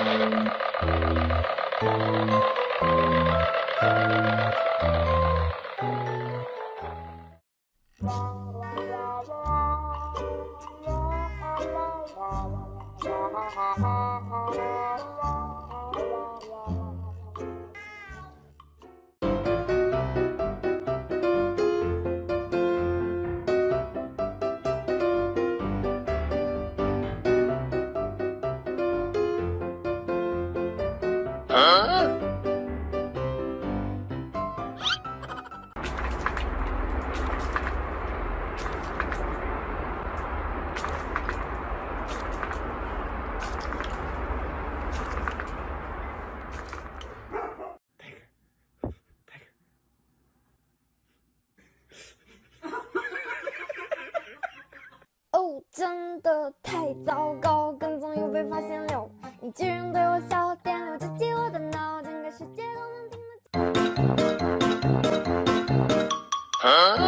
真的太糟糕，跟踪又被发现了，你居然对我笑点6，直击我的脑，整个世界都能听得见。